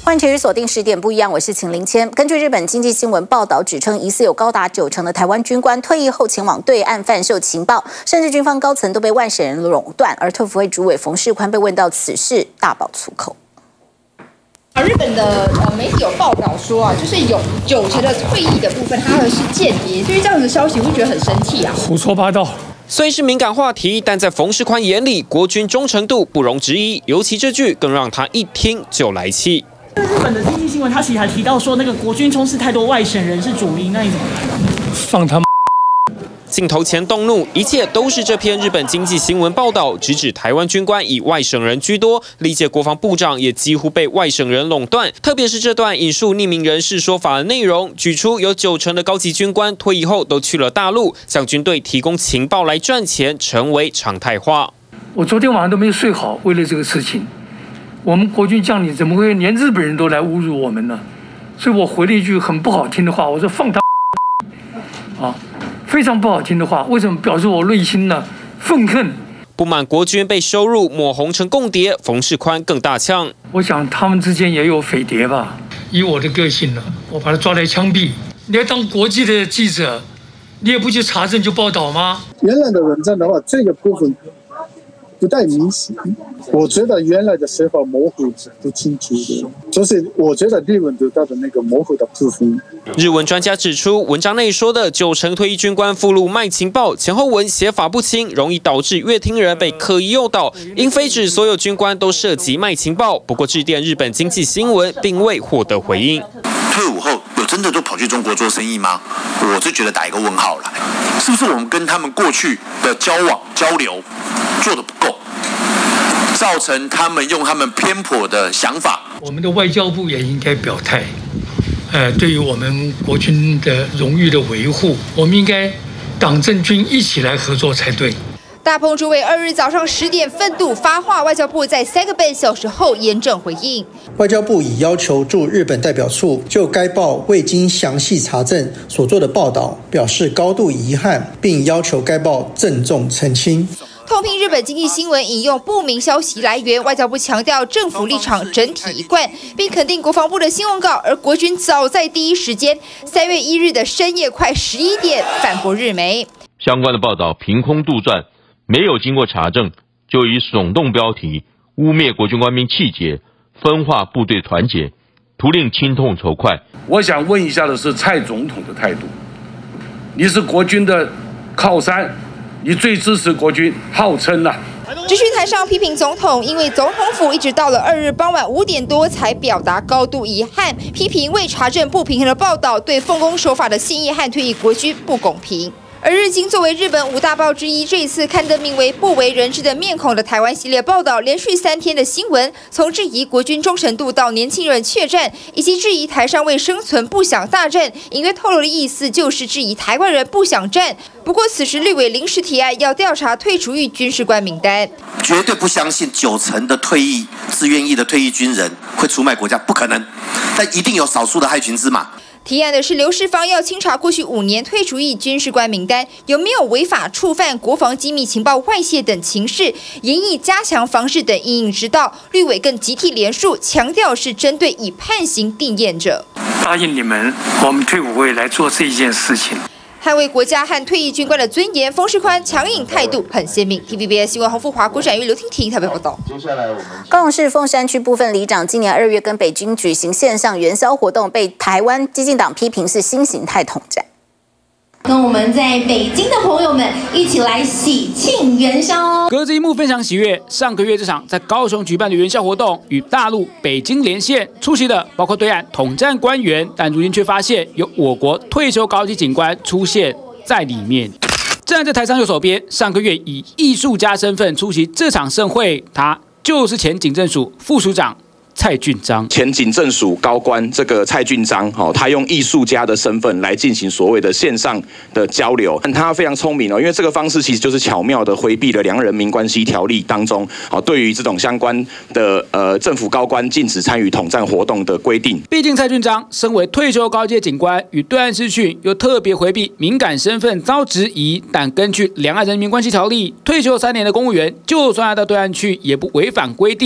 欢迎持续锁定10点不一样，我是秦林谦。根据日本经济新闻报道指称，疑似有高达90%的台湾军官退役后前往对岸贩售情报，甚至军方高层都被外省人垄断。而特福会主委冯世宽被问到此事，大爆粗口。 日本的媒体有报道说就是有90%的退役的部分，他们是间谍。对于这样的消息，会觉得很生气啊？ 胡说八道。 虽是敏感话题，但在冯世宽眼里，国军忠诚度不容置疑。尤其这句更让他一听就来气。 日本的经济新闻，他其实还提到说，那个国军充斥太多外省人是主力，那你怎么看？放他妈！ 镜头前动怒，一切都是这篇日本经济新闻报道直指台湾军官以外省人居多，历届国防部长也几乎被外省人垄断。特别是这段引述匿名人士说法的内容，举出有90%的高级军官退役后都去了大陆，向军队提供情报来赚钱，成为常态化。 我昨天晚上都没睡好，为了这个事情，我们国军将领怎么会连日本人都来侮辱我们呢？所以我回了一句很不好听的话，我说放他啊！ 非常不好听的话，为什么表示我内心呢愤恨？ 不满国军被收入抹红成共谍，冯世宽更大呛。 我想他们之间也有匪谍吧。以我的个性呢，我把他抓来枪毙。你要当国际的记者，你也不去查证就报道吗？ 原来的文章的话，这个部分不太明显，我觉得原来的写法模糊不清楚的，就是我觉得日文得到的那个模糊的部分。 日文专家指出，文章内说的90%退役军官附录卖情报，前后文写法不清，容易导致阅听人被刻意诱导，因非指所有军官都涉及卖情报。不过致电日本经济新闻，并未获得回应。 退伍后有真的都跑去中国做生意吗？我就觉得打一个问号了，是不是我们跟他们过去的交往交流做得不够，造成他们用他们偏颇的想法？ 我们的外交部也应该表态，对于我们国军的荣誉的维护，我们应该党政军一起来合作才对。 大鹏主委2日早上10点愤怒发话，外交部在3个半小时后严正回应。 外交部已要求驻日本代表处就该报未经详细查证所做的报道表示高度遗憾，并要求该报郑重澄清。 痛批日本经济新闻引用不明消息来源，外交部强调政府立场整体一贯，并肯定国防部的新闻稿。而国军早在第一时间，3月1日的深夜快11点反驳日媒， 相关的报道凭空杜撰，没有经过查证，就以耸动标题污蔑国军官兵气节，分化部队团结，图令亲痛仇快。 我想问一下的是蔡总统的态度，你是国军的靠山。 你最支持国军，号称呐。 质询台上批评总统，因为总统府一直到了2日傍晚5点多才表达高度遗憾，批评未查证不平衡的报道对奉公守法的现役和退役国军不公平。而日经作为日本5大报之一，这一次刊登名为“不为人知的面孔”的台湾系列报道，连续3天的新闻，从质疑国军忠诚度到年轻人怯战，以及质疑台上为生存不想大战，隐约透露的意思就是质疑台湾人不想战。不过此时立委临时提案要调查退出役军事官名单， 绝对不相信90%的退役自愿役的退役军人会出卖国家，不可能。但一定有少数的害群之马。 提案的是刘世芳要清查过去5年退出役军事官名单有没有违法触犯国防机密情报外泄等情事，研议加强防治等因应之道。绿委更集体联署，强调是针对已判刑定验者。 答应你们，我们退伍会来做这一件事情。 捍卫国家和退役军官的尊严，冯世宽强硬态度很鲜明。TVBS 新闻洪富华、郭展玉、刘婷婷台北报道。 高雄市凤山区部分里长今年2月跟北京举行线上元宵活动，被台湾基进党批评是新形态统战。 跟我们在北京的朋友们一起来喜庆元宵哦！ 隔着荧幕分享喜悦。上个月这场在高雄举办的元宵活动与大陆北京连线，出席的包括对岸统战官员，但如今却发现有我国退休高级警官出现在里面。站在台上右手边，上个月以艺术家身份出席这场盛会，他就是前警政署副署长。 蔡俊章， 前警政署高官这个蔡俊章，他用艺术家的身份来进行所谓的线上的交流，但他非常聪明哦，因为这个方式其实就是巧妙的回避了《两岸人民关系条例》当中对于这种相关的政府高官禁止参与统战活动的规定。 毕竟蔡俊章身为退休高阶警官，与对岸视讯又特别回避敏感身份遭质疑，但根据《两岸人民关系条例》，退休3年的公务员，就算要到对岸去，也不违反规定。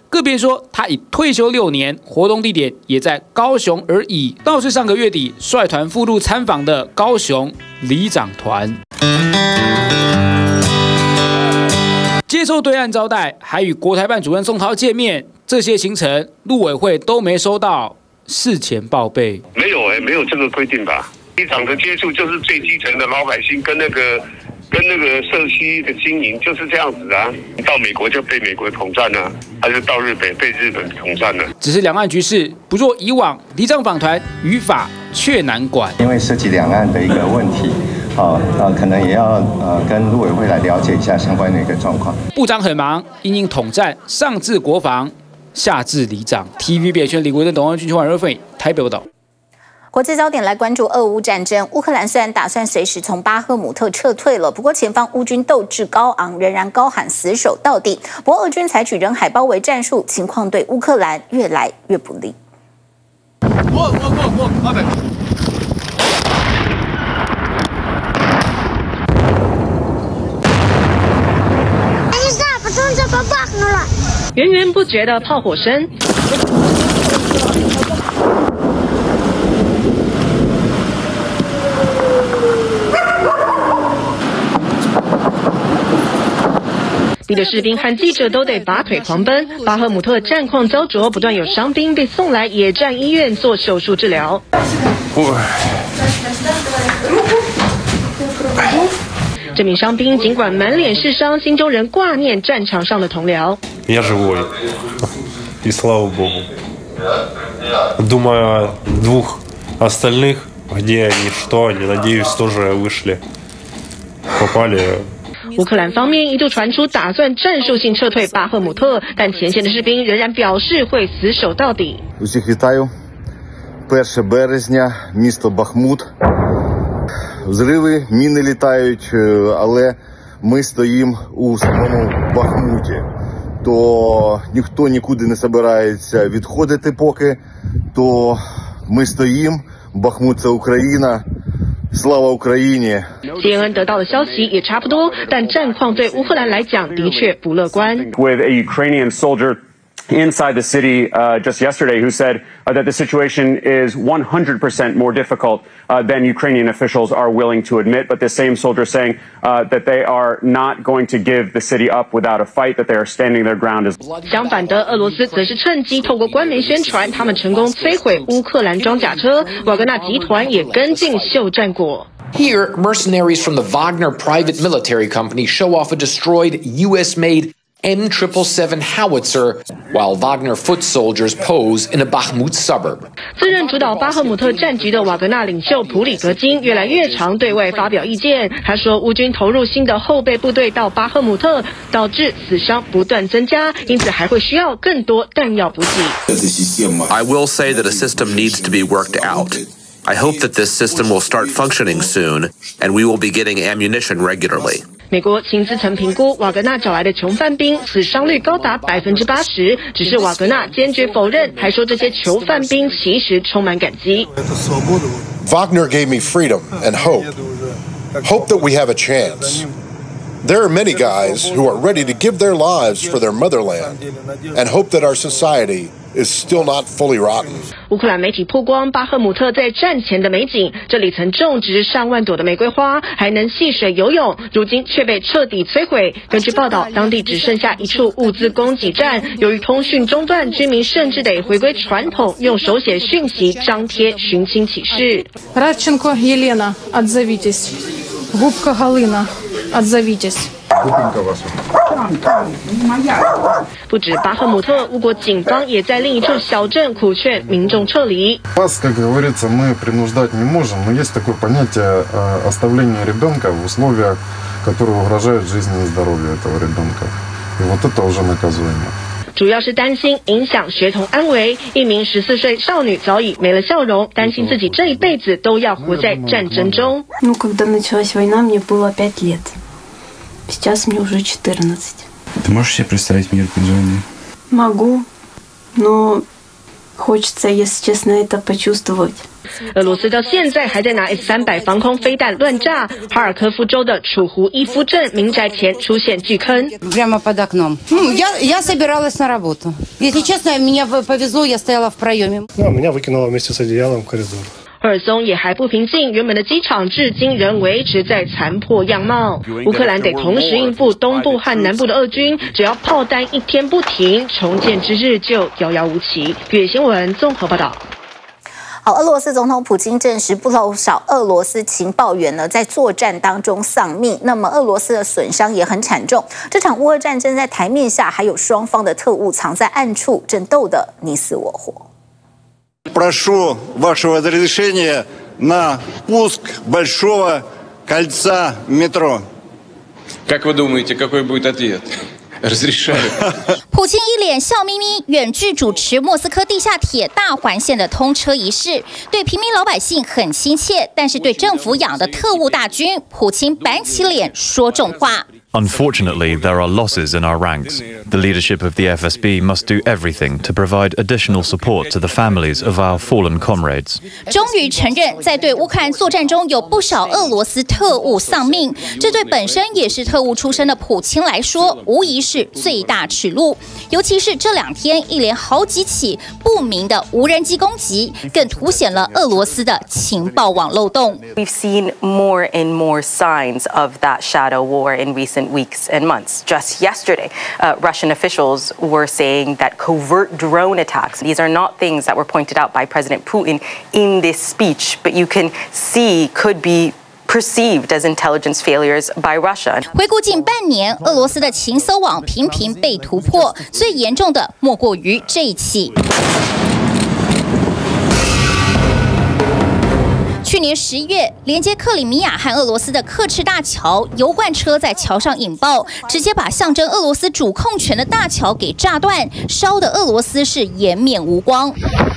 个别说他已退休6年，活动地点也在高雄而已。倒是上个月底率团赴陆参访的高雄里长团，接受对岸招待，还与国台办主任宋涛见面，这些行程陆委会都没收到事前报备。 没有没有这个规定吧？里长的接触就是最基层的老百姓跟那个社区的经营就是这样子啊。你到美国就被美国统战了，还是到日本被日本统战了？ 只是两岸局势不若以往，里长访团语法却难管， 因为涉及两岸的一个问题。可能也要跟陆委会来了解一下相关的一个状况。 部长很忙，因统战上至国防，下至里长。TVB 圈李国珍、董安军、邱婉瑞分台北报道。 国际焦点来关注俄乌战争。乌克兰虽然打算随时从巴赫姆特撤退了，不过前方乌军斗志高昂，仍然高喊死守到底。不过俄军采取人海包围战术，情况对乌克兰越来越不利。 源源不绝的炮火声。逼得士兵和记者都得拔腿狂奔。巴赫姆特战况焦灼，不断有伤兵被送来野战医院做手术治疗。这名伤兵尽管满脸是伤，心中仍挂念战场上的同僚。 Я живой, и слава богу. Думаю о двух остальных, где они, что они, надеюсь, тоже вышли, попали. 乌克兰方面一度传出打算战术性撤退巴赫姆特，但前线的士兵仍然表示会死守到底。 Усіх вітаю. 1 березня, місто Бахмут. Взриви, міни літають, але ми стоїмо у самому Бахмуті. То ніхто нікуди не збирається відходити поки, то ми стоїмо. Бахмут – це Україна. Слава Україні! CNN 得到的消息也差不多，但战况对乌克兰来讲的确不乐观。 With a Ukrainian soldier inside the city just yesterday who said that the situation is 100% more difficult than Ukrainian officials are willing to admit, but the same soldier saying that they are not going to give the city up without a fight, that they are standing their ground. 相反的，俄罗斯则是趁机透过官媒宣传，他们成功摧毁乌克兰装甲车，瓦格纳集团也跟进秀战果。 Here, mercenaries from the Wagner private military company show off a destroyed U.S.-made M777 howitzer, while Wagner foot soldiers pose in a Bakhmut suburb. 自任主导巴赫姆特战局的瓦格纳领袖普里格金越来越常对外发表意见。他说，乌军投入新的后备部队到巴赫姆特，导致死伤不断增加，因此还会需要更多弹药补给。 I will say that a system needs to be worked out. I hope that this system will start functioning soon, and we will be getting ammunition regularly. 美国情资曾评估瓦格纳找来的囚犯兵死伤率高达80%，只是瓦格纳坚决否认，还说这些囚犯兵其实充满感激。 Wagner gave me freedom and hope. Hope that we have a chance. There are many guys who are ready to give their lives for their motherland, and hope that our society is still not fully rotten. 乌克兰媒体曝光巴赫姆特在战前的美景，这里曾种植上万朵的玫瑰花，还能戏水游泳，如今却被彻底摧毁。根据报道，当地只剩下一处物资供给站，由于通讯中断，居民甚至得回归传统，用手写讯息张贴寻亲启事。 Радченко Елена, отзовитесь. Губка Галина, отзовитесь. 不止巴赫姆特，乌国警方也在另一处小镇苦劝民众撤离。 Вас, как говорится, мы принуждать не можем, но есть такое понятие оставления ребенка в условиях, которые угрожают жизни и здоровью этого ребенка. И вот это уже наказуемо. 主要是担心影响学童安危。一名14岁少女早已没了笑容，担心自己这一辈子都要活在战争中。 Ну, когда началась война, мне было 5 лет. Сейчас мне уже 14. Ты можешь себе представить мир без войны? Могу, но Хочется, если честно, это почувствовать. 俄罗斯到现在还在拿 S-300防空飞弹乱炸，哈尔科夫州的楚湖伊夫镇民宅前出现巨坑。 Прямо под окном. Я собиралась на работу. Если честно, меня повезло, я стояла в проеме. Меня выкинуло вместе с одеялом в коридор. 赫尔松也还不平静，原本的机场至今仍维持在残破样貌。乌克兰得同时应付东部和南部的俄军，只要炮弹一天不停，重建之日就遥遥无期。粤新闻综合报道。 好，俄罗斯总统普京证实，不少俄罗斯情报员呢在作战当中丧命，那么俄罗斯的损伤也很惨重。这场乌俄战争在台面下，还有双方的特务藏在暗处，正斗得你死我活。 Прошу вашего разрешения на пуск большого кольца метро. Как вы думаете, какой будет ответ? Разрешаю. 普京一脸笑眯眯，远距主持莫斯科地下铁大环线的通车仪式，对平民老百姓很亲切，但是对政府养的特务大军，普京板起脸说重话。 Unfortunately, there are losses in our ranks. The leadership of the FSB must do everything to provide additional support to the families of our fallen comrades. 终于承认，在对乌克兰作战中有不少俄罗斯特务丧命，这对本身也是特务出身的普京来说，无疑是最大耻辱。尤其是这2天一连好几起不明的无人机攻击，更凸显了俄罗斯的情报网漏洞。 We've seen more and more signs of that shadow war in recent weeks and months. Just yesterday, Russian officials were saying that covert drone attacks, these are not things that were pointed out by President Putin in this speech, but you can see could be perceived as intelligence failures by Russia. 回顾近半年，俄罗斯的情搜网频频被突破，最严重的莫过于这一起。去年11月，连接克里米亚和俄罗斯的刻赤大桥，油罐车在桥上引爆，直接把象征俄罗斯主控权的大桥给炸断，烧的俄罗斯是颜面无光。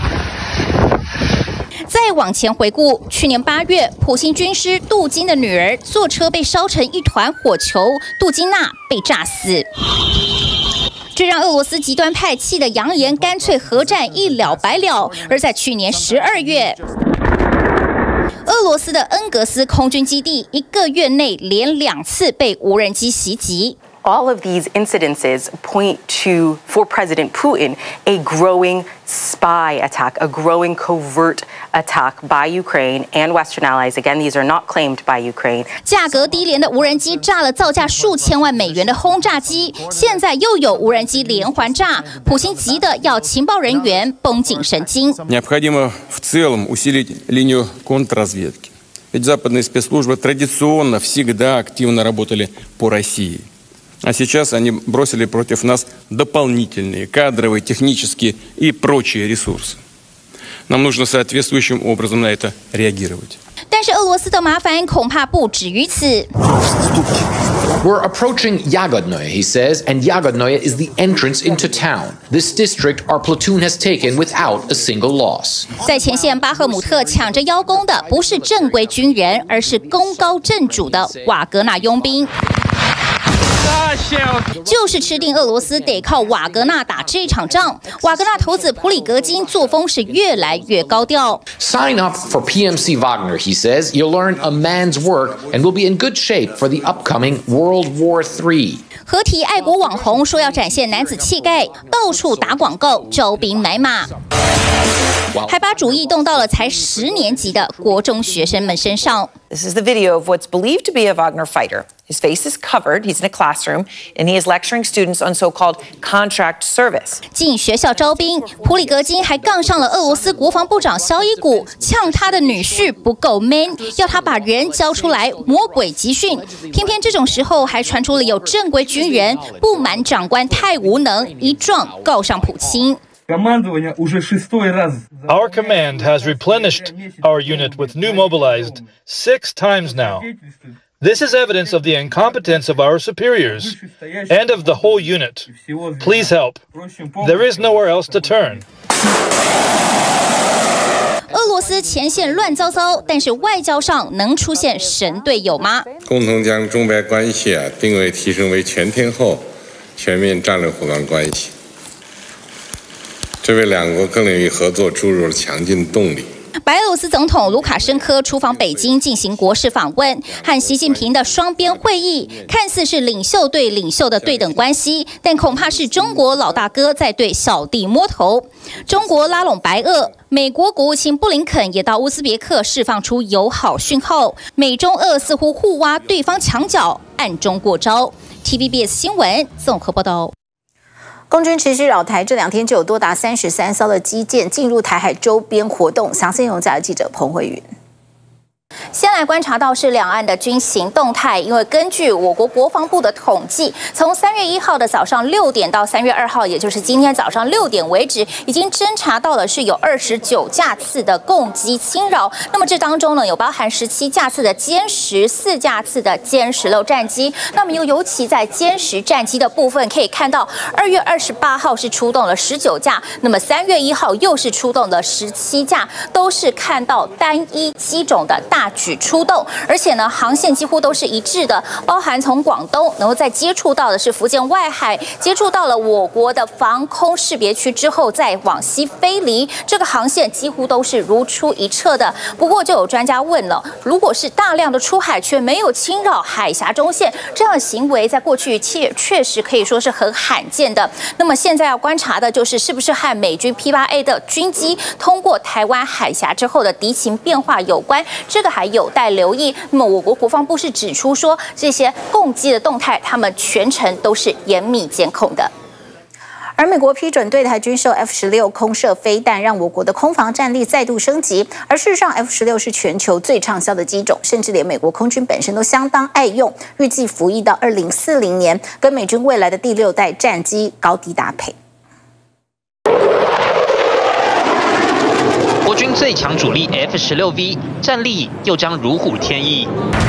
再往前回顾，去年8月，普京军师杜金的女儿坐车被烧成一团火球，杜金娜被炸死。这让俄罗斯极端派气得扬言干脆核战一了百了。而在去年12月，俄罗斯的恩格斯空军基地1个月内连2次被无人机袭击。 All of these incidences point to, for President Putin, a growing spy attack, a growing covert attack by Ukraine and Western allies. Again, these are not claimed by Ukraine. 价格低廉的无人机炸了造价数千万美元的轰炸机，现在又有无人机连环炸，普京急得要情报人员绷紧神经。 Необходимо в целом усилить линию контрразведки. Ведь западные спецслужбы традиционно всегда активно работали по России. А сейчас они бросили против нас дополнительные кадровые, технические и прочие ресурсы. Нам нужно соответствующим образом на это реагировать. 但是俄罗斯的麻烦恐怕不止于此。 We're approaching Yagodnoye, he says, and Yagodnoye is the entrance into town. This district our platoon has taken without a single loss. 在前线巴赫姆特抢着邀功的不是正规军人，而是功高震主的瓦格纳佣兵。就是吃定俄罗斯得靠瓦格纳打这场仗。瓦格纳头子普里格金作风是越来越高调。 Sign up for PMC Wagner, he says. You'll learn a man's work and will be in good shape for the upcoming World War III. 合体爱国网红说要展现男子气概，到处打广告，招兵买马，还把主意动到了才10年级的国中学生们身上。 This is the video of what's believed to be a Wagner fighter. His face is covered, he's in a classroom, and he is lecturing students on so-called contract service. 进学校招兵，普里格金还杠上了俄罗斯国防部长肖伊古，呛他的女婿不够 man， 要他把人交出来，魔鬼集训。偏偏这种时候还传出了有正规军人不满长官太无能，一状告上普京。 Our command has replenished our unit with new mobilized 6 times now. This is evidence of the incompetence of our superiors and of the whole unit. Please help. There is nowhere else to turn. 俄罗斯前线乱糟糟，但是外交上能出现神队友吗？ 共同将中白关系定位提升为全天候、全面战略伙伴关系。 这为两国各领域合作注入了强劲动力。 白俄罗斯总统卢卡申科出访北京进行国事访问，和习近平的双边会议，看似是领袖对领袖的对等关系，但恐怕是中国老大哥在对小弟摸头。中国拉拢白俄，美国国务卿布林肯也到乌兹别克释放出友好讯号，美中俄似乎互挖对方墙角，暗中过招。TVBS 新闻综合报道。 共军持续扰台，这2天就有多达33艘的机舰进入台海周边活动。详细内容，加入记者彭慧云。 先来观察到是两岸的军情动态，因为根据我国国防部的统计，从3月1号的早上6点到3月2号，也就是今天早上6点为止，已经侦查到的是有29架次的共机侵扰。那么这当中呢，有包含17架次的歼10、4架次的歼16战机。那么尤其在歼10战机的部分，可以看到2月28号是出动了19架，那么3月1号又是出动了17架，都是看到单一机种的大举出动，而且呢，航线几乎都是一致的，包含从广东，然后再接触到的是福建外海，接触到了我国的防空识别区之后，再往西飞离，这个航线几乎都是如出一辙的。不过，就有专家问了，如果是大量的出海却没有侵扰海峡中线，这样的行为在过去确实可以说是很罕见的。那么现在要观察的就是是不是和美军 P8A 的军机通过台湾海峡之后的敌情变化有关，这个还有待留意。那么，我国国防部是指出说，这些共机的动态，他们全程都是严密监控的。而美国批准对台军售 F-16空射飞弹，让我国的空防战力再度升级。而事实上 ，F-16是全球最畅销的机种，甚至连美国空军本身都相当爱用，预计服役到2040年，跟美军未来的第6代战机高低搭配。 国军最强主力 F-16V 战力又将如虎添翼。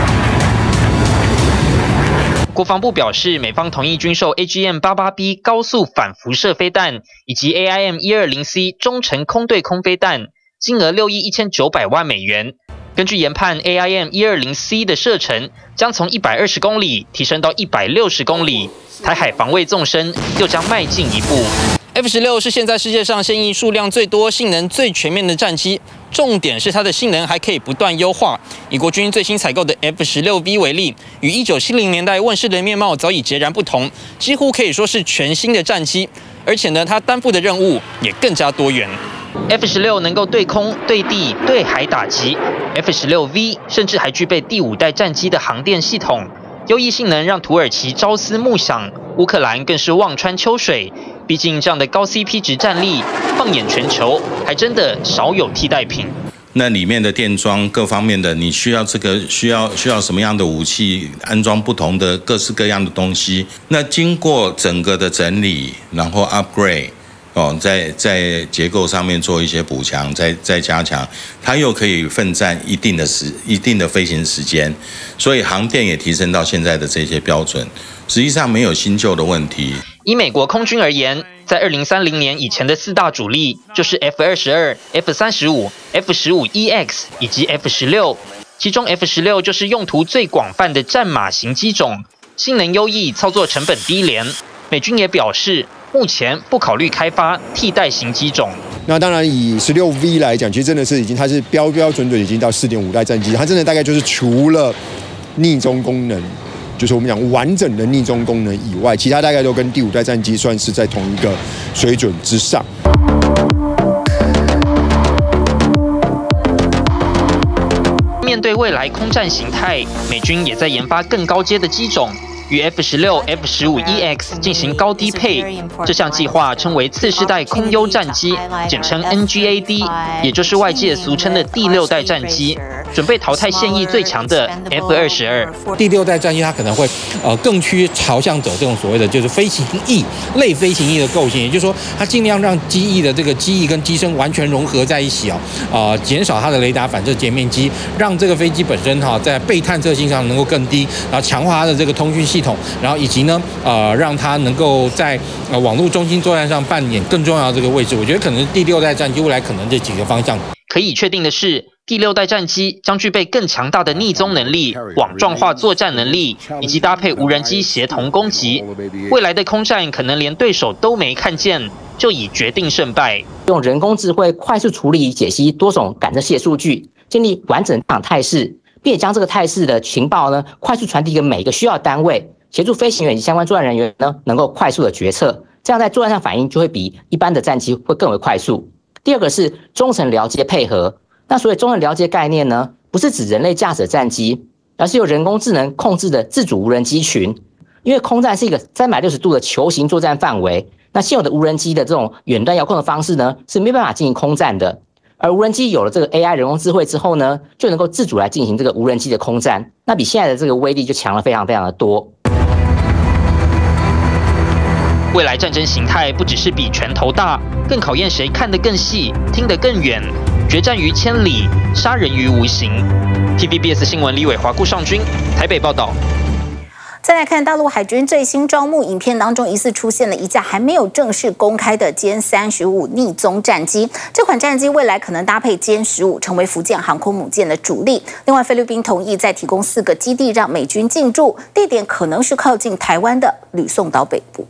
国防部表示，美方同意军售 AGM-88B 高速反辐射飞弹以及 AIM-120C 中程空对空飞弹，金额6亿1900万美元。根据研判 ，AIM-120C 的射程将从120公里提升到160公里，台海防卫纵深又将迈进一步。 F-16是现在世界上现役数量最多、性能最全面的战机，重点是它的性能还可以不断优化。以国军最新采购的 F-16V 为例，与1970年代问世的面貌早已截然不同，几乎可以说是全新的战机。而且呢，它担负的任务也更加多元。 F-16能够对空、对地、对海打击 ，F-16V 甚至还具备第5代战机的航电系统。 优异性能让土耳其朝思暮想，乌克兰更是望穿秋水。毕竟这样的高 CP 值战力，放眼全球，还真的少有替代品。 那里面的电装各方面的，你需要需要什么样的武器，安装不同的各式各样的东西。那经过整个的整理，然后 upgrade。 在结构上面做一些补强，再加强，它又可以奋战一定的飞行时间，所以航电也提升到现在的这些标准，实际上没有新旧的问题。 以美国空军而言，在2030年以前的4大主力就是 F-22、F-35、F-15EX 以及 F-16，其中 F-16就是用途最广泛的战马型机种，性能优异，操作成本低廉。美军也表示。 目前不考虑开发替代型机种。 那当然，以16V 来讲，其实真的是它是标准已经到4.5代战机，它真的大概就是除了逆中功能，就是我们讲完整的逆中功能以外，其他大概都跟第5代战机算是在同一个水准之上。 面对未来空战形态，美军也在研发更高阶的机种。 与 F-16、F-15EX 进行高低配，这项计划称为次世代空优战机，简称 NGAD， 也就是外界俗称的第6代战机，准备淘汰现役最强的 F-22。 第6代战机它可能会更趋朝向走这种所谓的就是飞行翼、类飞行翼的构型，也就是说它尽量让机翼的这个机翼跟机身完全融合在一起减少它的雷达反射截面积，让这个飞机本身在被探测性上能够更低，然后强化它的这个通讯系统。 然后以及呢，让它能够在网络中心作战上扮演更重要的这个位置。我觉得可能第6代战机未来可能这几个方向。 可以确定的是，第6代战机将具备更强大的逆踪能力、网状化作战能力，以及搭配无人机协同攻击。未来的空战可能连对手都没看见， 就已决定胜败。 用人工智慧快速处理、解析多种感测器的数据，建立完整场态势，并且将这个态势的情报呢，快速传递给每一个需要的单位，协助飞行员以及相关作战人员呢，能够快速的决策。这样在作战上反应就会比一般的战机会更为快速。第二个是中程僚机配合。那所谓中程僚机概念呢，不是指人类驾驶战机，而是由人工智能控制的自主无人机群。因为空战是一个360度的球形作战范围，那现有的无人机的这种远端遥控的方式呢，是没办法进行空战的。而无人机有了这个 AI 人工智慧之后呢，就能够自主来进行这个无人机的空战，那比现在的这个威力就强了非常非常的多。 未来战争形态不只是比拳头大，更考验谁看得更细、听得更远。决战于千里，杀人于无形。TVBS 新闻李伟华、顾尚君台北报道。 再来看大陆海军最新招募影片当中，疑似出现了一架还没有正式公开的歼35逆踪战机。这款战机未来可能搭配歼15，成为福建航空母舰的主力。另外，菲律宾同意再提供4个基地让美军进驻，地点可能是靠近台湾的吕宋岛北部。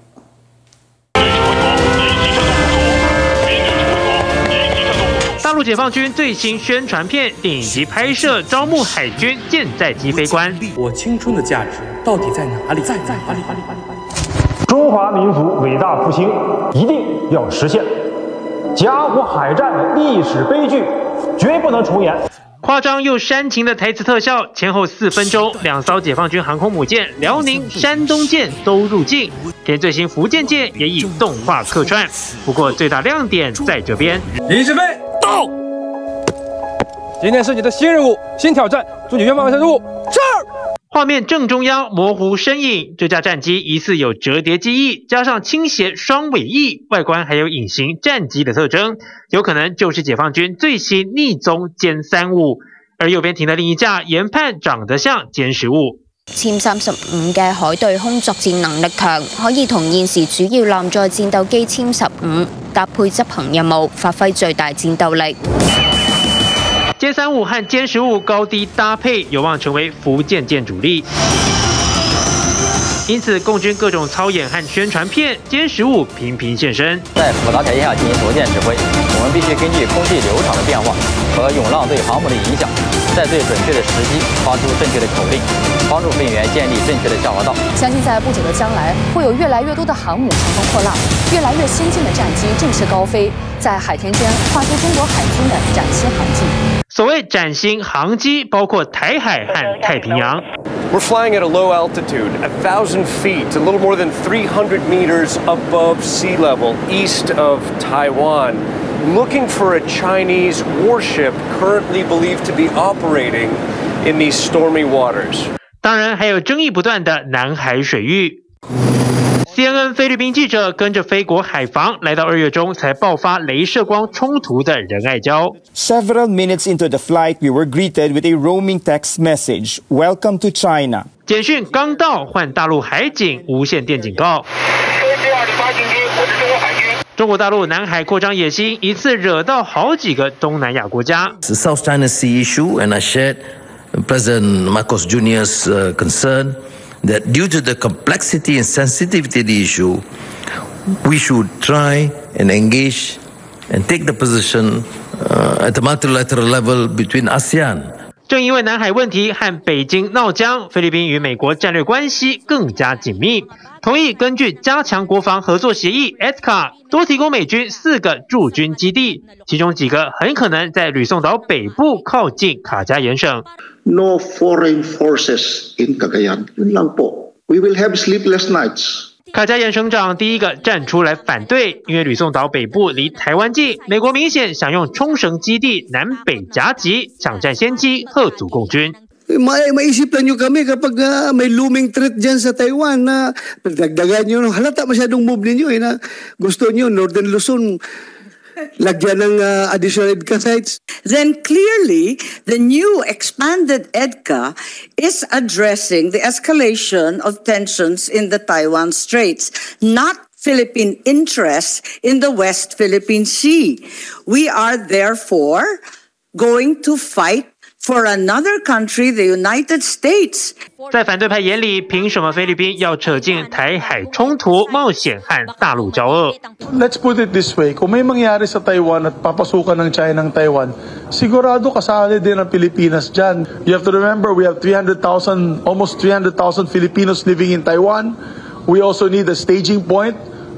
大陆解放军最新宣传片、电影及拍摄招募海军舰载机飞官。 我青春的价值到底在哪里？在哪里？ 中华民族伟大复兴一定要实现，甲午海战的历史悲剧绝不能重演。 夸张又煽情的台词特效，前后4分钟，2艘解放军航空母舰辽宁、山东舰都入境，连最新福建舰也以动画客串。不过最大亮点在这边， 李志飞到。今天是你的新任务、新挑战，祝你圆满完成任务。这儿。 画面正中央模糊身影，这架战机疑似有折叠机翼，加上倾斜双尾翼，外观还有隐形战機的特征，有可能就是解放軍最新逆蹤殲35。而右邊停的另一架研判長得像殲15。 殲35嘅海對空作戰能力強，可以同現時主要艦載戰鬥機殲15搭配執行任務，發揮最大戰鬥力。 殲35和殲15高低搭配，有望成为福建舰主力。因此，共军各种操演和宣传片，殲15频频现身。 在复杂条件下进行轴舰指挥，我们必须根据空气流场的变化和涌浪对航母的影响，在最准确的时机发出正确的口令，帮助飞行员建立正确的下滑道。 相信在不久的将来，会有越来越多的航母乘风破浪，越来越先进的战机振翅高飞，在海天间画出中国海军的崭新航迹。 所谓崭新航机，包括台海和太平洋。 We're flying at a low altitude, 1,000 feet, a little more than 300 meters above sea level, east of Taiwan, looking for a Chinese warship currently believed to be operating in these stormy waters. 当然，还有争议不断的南海水域。CNN 菲律宾记者跟着菲国海防来到2月中才爆发雷射光冲突的仁爱礁。 Several minutes into the flight, we were greeted with a roaming text message: "Welcome to China." 简讯刚到，换大陆海警无线电警告。中国大陆南海扩张野心，一次惹到好几个东南亚国家。 The South China Sea issue, and I shared President Marcos Jr.'s concern that due to the complexity and sensitivity of the issue, we should try and engage and take the position at the multilateral level between ASEAN. 正因为南海问题和北京闹僵，菲律宾与美国战略关系更加紧密，同意根据加强国防合作协议 ESCA 多提供美军4个驻军基地，其中几个很可能在吕宋岛北部靠近卡加延省。 No foreign forces in Cagayan. Yun lang po. We will have sleepless nights. 卡加延省长第一个站出来反对，因为吕宋岛北部离台湾近，美国明显想用冲绳基地南北夹击，抢占先机，吓阻共军。 Maisipan nyo kami kapag may looming threat dyan sa Taiwan na dagdagan nyo, halata masyadong move ninyo na gusto nyo Northern Luzon lagyan ng additional EDCA sites. Then clearly, the new expanded EDCA is addressing the escalation of tensions in the Taiwan Straits, not Philippine interests in the West Philippine Sea. We are therefore going to fight for another country, the United States. 在反对派眼里，凭什么菲律宾要扯进台海冲突、冒险和大陆交恶 ？Let's put it this way: kung may mangyari sa Taiwan at papasukan ng China ng Taiwan, sigurado kasali din ang Pilipinas dyan. You have to remember, we have almost 300,000 Filipinos living in Taiwan. We also need a staging point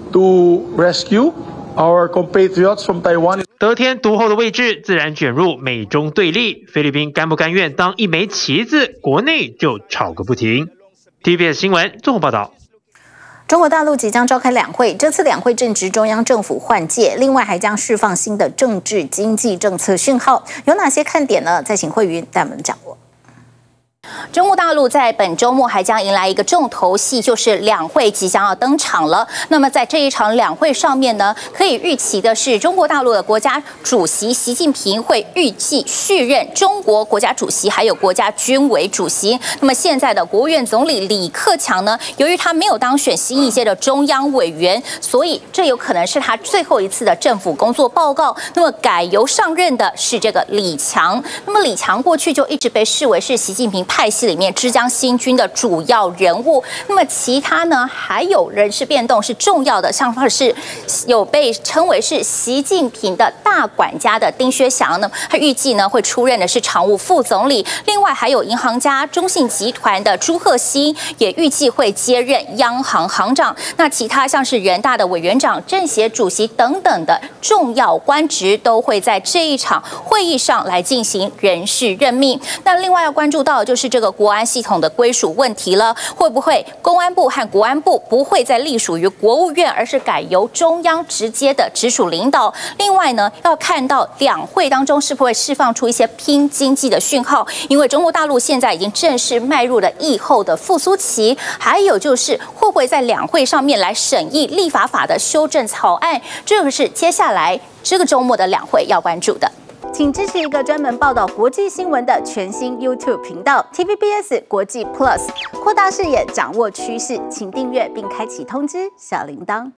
to rescue our compatriots from Taiwan. 得天独厚的位置，自然卷入美中对立。菲律宾甘不甘愿当一枚棋子，国内就吵个不停。TVBS 新闻综合报道。 中国大陆即将召开两会，这次两会正值中央政府换届，另外还将释放新的政治经济政策讯号，有哪些看点呢？再请慧云带我们掌握。 中国大陆在本周末还将迎来一个重头戏，就是两会即将要登场了。那么在这一场两会上面呢，可以预期的是，中国大陆的国家主席习近平会预计续任中国国家主席，还有国家军委主席。那么现在的国务院总理李克强呢，由于他没有当选新一届的中央委员，所以这有可能是他最后一次的政府工作报告。那么改由上任的是这个李强。那么李强过去就一直被视为是习近平派系里面浙江新军的主要人物。那么其他呢，还有人事变动是重要的，像是有被称为是习近平的大管家的丁薛祥呢，他预计呢会出任的是常务副总理。另外还有银行家中信集团的朱鹤新也预计会接任央行行长。那其他像是人大的委员长、政协主席等等的重要官职都会在这一场会议上来进行人事任命。那另外要关注到的就是这个国安系统的归属问题了，会不会公安部和国安部不会再隶属于国务院，而是改由中央直接的直属领导？另外呢，要看到两会当中是不是会释放出一些拼经济的讯号，因为中国大陆现在已经正式迈入了疫后的复苏期。还有就是会不会在两会上面来审议立法法的修正草案，这个是接下来这个周末的两会要关注的。 请支持一个专门报道国际新闻的全新 YouTube 频道 TVBS 国际 Plus， 扩大视野，掌握趋势，请订阅并开启通知小铃铛。